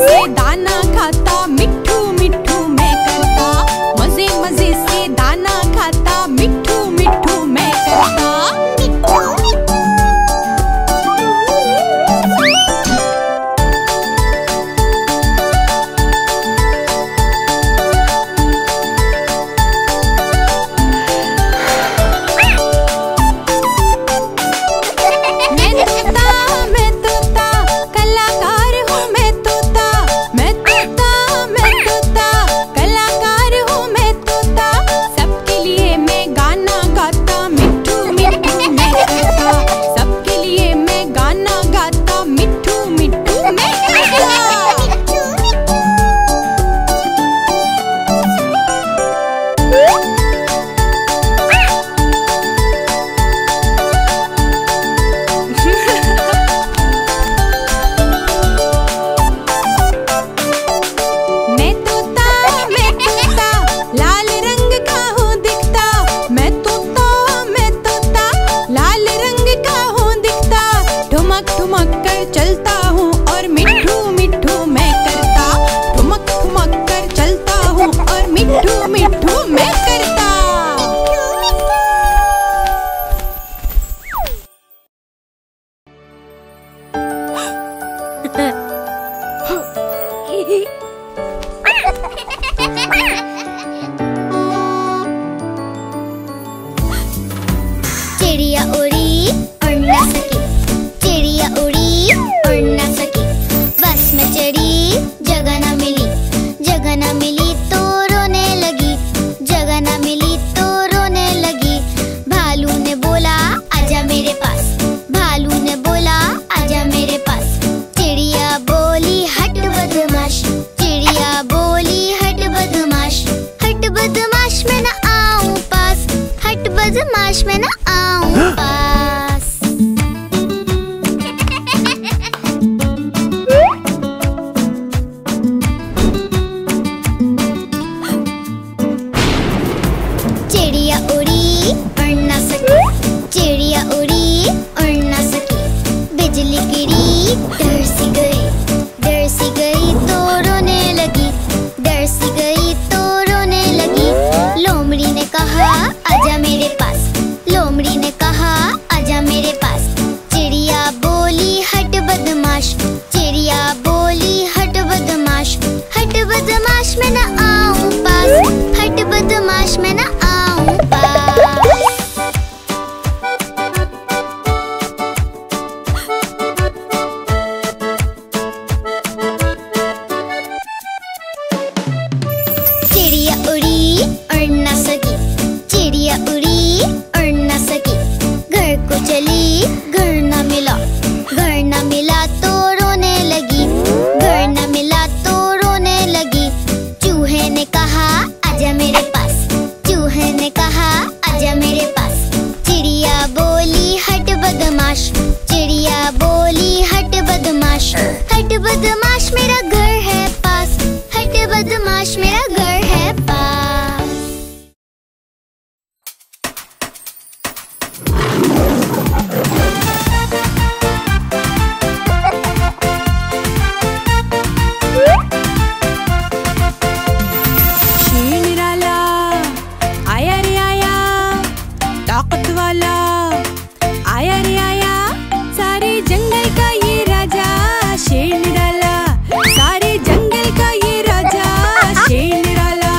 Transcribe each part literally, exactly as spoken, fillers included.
से दाना खाता, मिट्ठू मिट्ठू मैं करता। मजे मजे से दाना खाता, मिट्ठू मिट्ठू मैं करता। चिड़िया उड़ी उड़ ना सकी, चिड़िया उड़ी उड़ ना सकी। बस में चढ़ी जगह ना मिली, जगह ना मिली तो रोने लगी, जगह ना मिली तो रोने लगी। भालू ने बोला आजा मेरे पास, भालू ने बोला आजा मेरे पास। चिड़िया बोली हट बदमाश, चिड़िया बोली हट बदमाश। हट बदमाश मैं ना आऊं पास, हट बदमाश मैं ना आऊं पास। चिड़िया उड़ी उड़ ना सकी, चिड़िया उड़ी उड़ ना सकी। बिजली गिरी डर सी गई, डर सी गई तो रोने लगी, डर सी गई तो रोने लगी। लोमड़ी ने कहा आजा मेरे पास, लोमड़ी ने कहा आजा मेरे पास। चिड़िया बोली हट बदमाश, चिड़िया बोली हट बदमाश। हट बदमाश मैं ना आऊं पास, हट बदमाश मैं ना आऊं पास। चिड़िया उड़ी उड़ ना सकी, चिड़िया उड़ी उड़ ना सकी। घर को चली घर ना मिला, घर ना मिला तो रोने लगी, घर ना मिला तो रोने लगी। चूहे ने कहा आजा मेरे पास, चूहे ने कहा आजा मेरे पास। चिड़िया बोली हट बदमाश, चिड़िया बोली हट बदमाश। हट बदमाश मेरा घर है पास, हट बदमाश मेरा घर है पास। शेर निराला आया रे आया, ताकत वाला आया रे आया। सारे जंगल का ये राजा शेर निराला, सारे जंगल का ये राजा शेर निराला।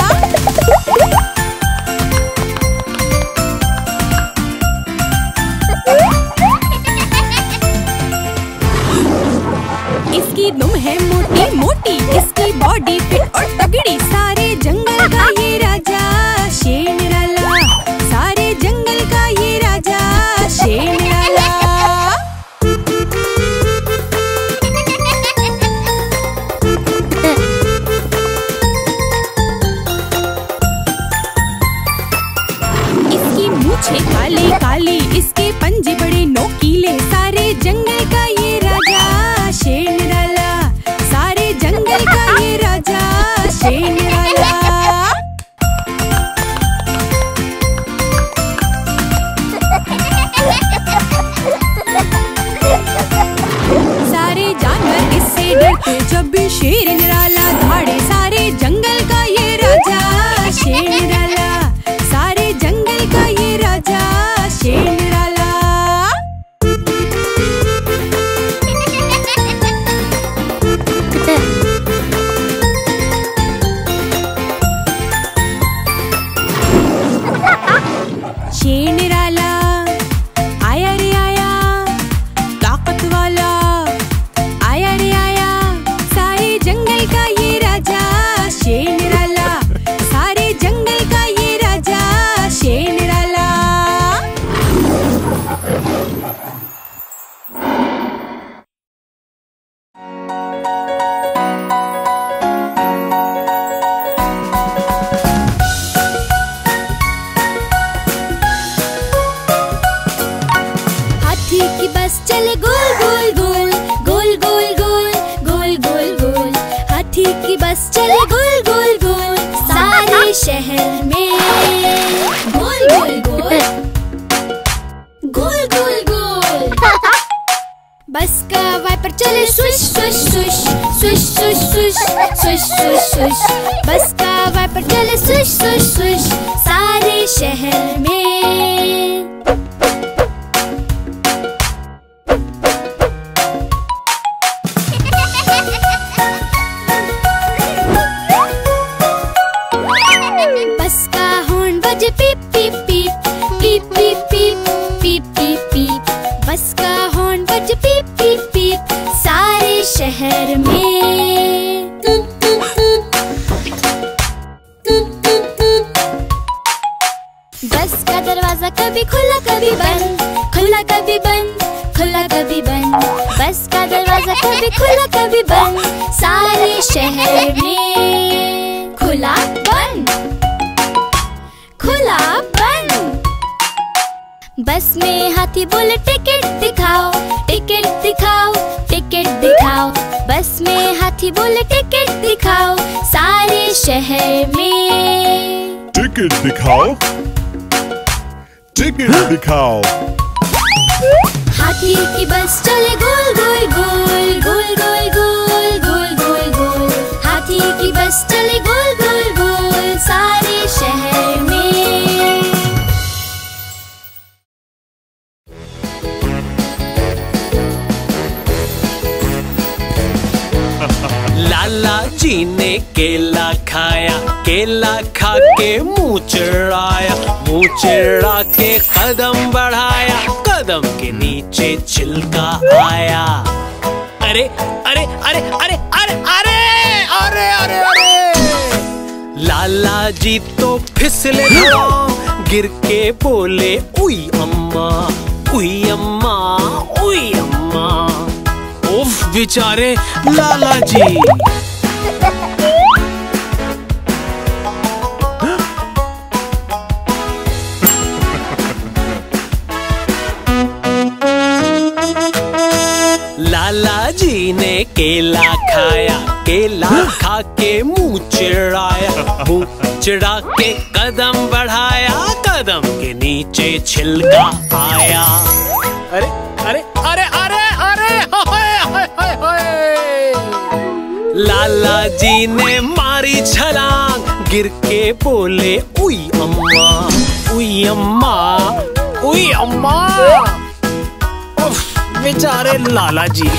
इसकी दुम है मोटी मोटी, इसकी बॉडी फिट और तगड़ी। सारे जंगल का ये राजा शेर निराला, सारे जंगल का ये राजा शेर निराला। इसकी मूछें काली काली, इसके पंजे बड़े नोकीले। सारे जंगल का ये राजा शेर निराला, सारे जंगल का ये राजा शेर निराला। हाथी की बस चले गोल गोल गोल सारे शहर में। गोल गोल गोल गोल गोल गोल। बस का वाइपर चले swish swish swish swish swish swish swish swish swish. Bus का वाइपर चले स्विश स्विश स्विश सारे शहर में। बस का हॉर्न बजे पीप पीप पीप पीप पीप पीप पीप पीप पीप। बस का हॉर्न बजे पीप पीप पीप सारे शहर में। बस का दरवाजा कभी खुला कभी बंद, खुला कभी बंद, खुला कभी बंद। बस का दरवाजा कभी खुला कभी बंद सारे शहर में। खुला बंद, खुला बंद। बस में हाथी बोले टिकट दिखाओ, टिकट दिखाओ, टिकट दिखाओ। बस में हाथी बोले टिकट दिखाओ सारे शहर में। टिकट दिखाओ, टिकट दिखाओ। हाथी की बस चले गोल गोल गोल गोल गोल गोल गोल गोल गोल। हाथी की बस चले गोल गोल गोल सारे शहर में। लाला जी ने केला खाया, केला खा के मुँह चिढ़ाया, मुँह चिढ़ा के कदम बढ़ाया, कदम के नीचे छिलका आया। अरे अरे अरे अरे अरे अरे अरे अरे अरे। लाला जी तो फिसले धड़ाम, गिर के बोले उई अम्मा, उई अम्मा, उई अम्मा। उफ बेचारे लाला जी। लाला जी ने केला खाया, केला खा के मुँह चिढ़ाया, मुँह चिढ़ा के कदम बढ़ाया, कदम के नीचे छिलका आया। अरे अरे अरे अरे अरे होए होए होए होए। लाला जी ने मारी छलांग, गिर के बोले उई अम्मा, उई अम्मा, उई अम्मा। उफ बेचारे लाला जी।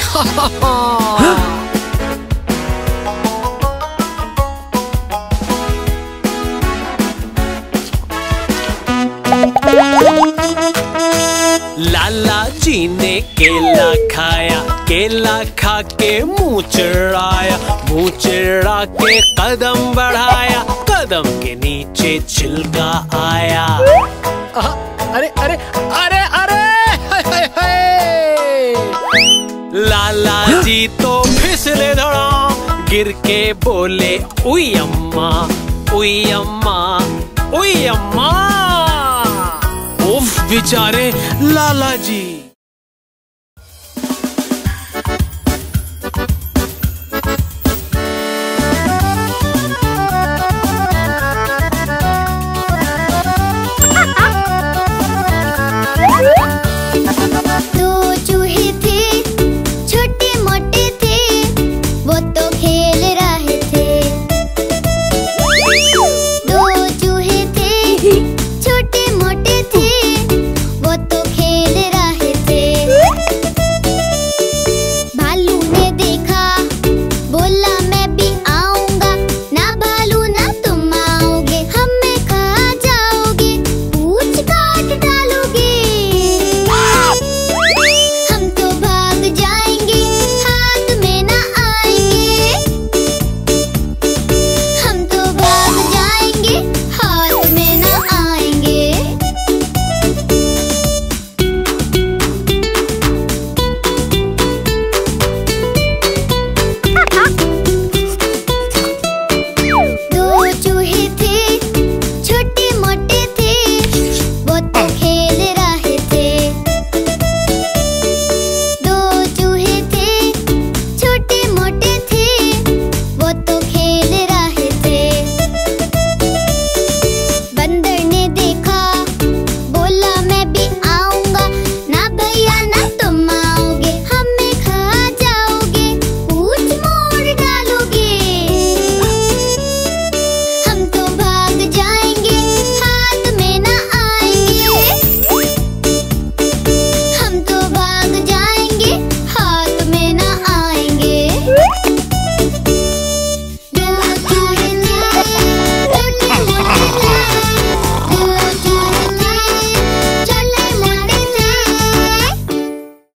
लाला जी ने केला खाया, केला खा के मुँह चिढ़ाया, मुँह चिढ़ा के कदम बढ़ाया, कदम के नीचे छिलका आया। अरे अरे अरे अरे हाय हाय। लाला जी तो फिसले धड़ाम, गिर के बोले उई अम्मा, उई अम्मा, उई अम्मा। उफ बेचारे लाला जी।